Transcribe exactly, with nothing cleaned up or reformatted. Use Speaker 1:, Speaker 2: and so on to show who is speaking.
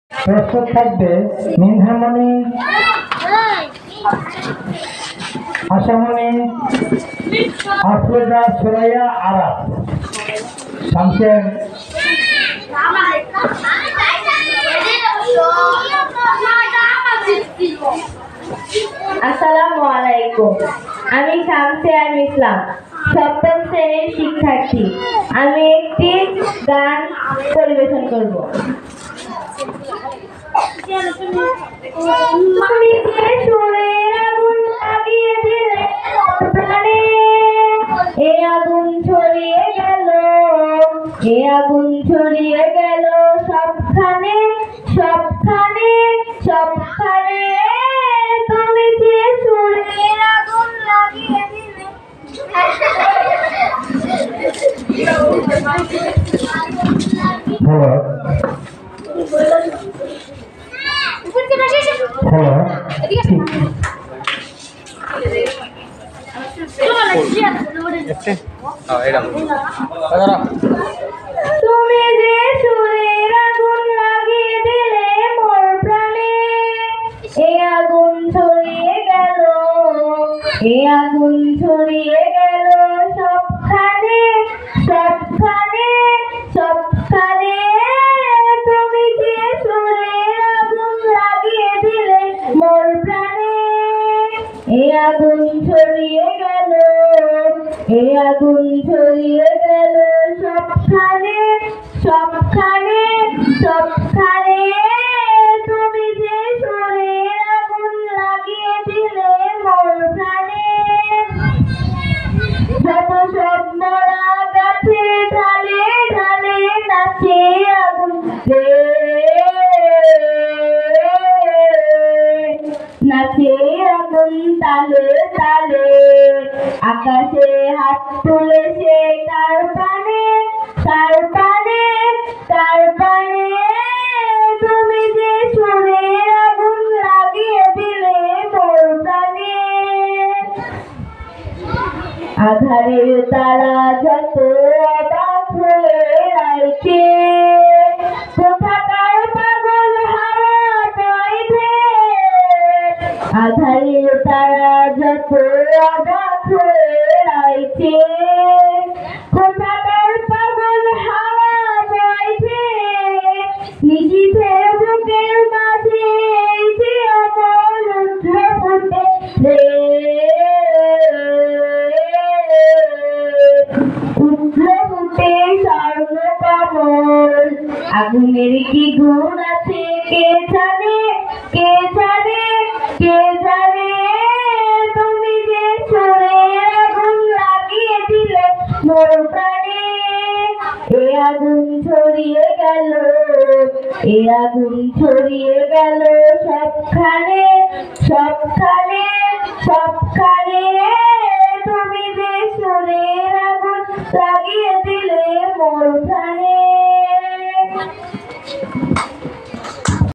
Speaker 1: প্রস্তুত থাকবে মিনহামণি, আশামণি, আফরোজা, সুরাইয়া, আরাফ, শামসের।
Speaker 2: আসসালামু আলাইকুম। আমি শামসে আল ইসলাম, সপ্তম শ্রেণীর শিক্ষার্থী। আমি একটি গান পরিবেশন করব। আমি যে সুরের আগুন লাগিয়ে দিলে প্রাণে, এ আগুন ছড়িয়ে গেল, এ আগুন ছড়িয়ে গেল সবখানে, সবখানে, সবখানে। তুমি যে সুরের আগুন লাগিয়ে দিলে।
Speaker 1: হ্যালো
Speaker 2: তুমি যে সুরের আগুন লাগিয়ে দিলে মোর প্রাণে, এ আগুন ছড়িয়ে গেল, এ আগুন ছড়িয়ে গেল সবখানে, সবখানে, সবখানে। তুমি যে সুরের আগুন লাগিয়ে দিলে মোর প্রাণে, এ আগুন ছড়িয়ে গেল, এ আগুন ছড়িয়ে গেল সবখানে, সবখানে, সবখানে। তুমি যে সুরের আগুন লাগিয়ে দিলে মোর প্রাণে, যত সব মরা গাছে ঢালে ঢালে নাচে আগুন রে, নাচে আগুন তালে তালে। আকাশে হাত তুলে সে কার পানে, কার পানে, কার পানে। তুমি যে সুরের আগুন লাগিয়ে দিলে মোর প্রাণে, আধারের তারা যত অবাক হয়ে রাইছে, কোথাকার পাগল হাওয়া বইছে। আধারের তারা যত অবাক হয়ে রাইছে, কোথাকার পাগল হাওয়া বইছে। নিশীথের বুকের মাঝে এই যে অমর উঠল ফুটে রে, উঠল ফুটে স্বর্ণকমল। আগুনের কি গুণ আছে কে জানে, কে জানে, কে জানে। তুমি যে সুরের আগুন লাগিয়ে দিলে মোর প্রাণে, এ আগুন ছড়িয়ে গেল, এ আগুন ছড়িয়ে গেল সবখানে, সবখানে, সবখানে। তুমি যে সুরের আগুন লাগিয়ে দিলে মোর প্রাণে।